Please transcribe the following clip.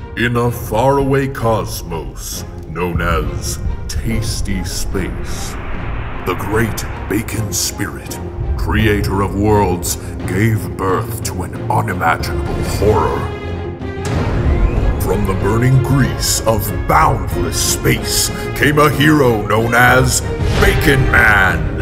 In a faraway cosmos known as Tasty Space, the great Bacon Spirit, creator of worlds, gave birth to an unimaginable horror. From the burning grease of boundless space came a hero known as Bacon Man.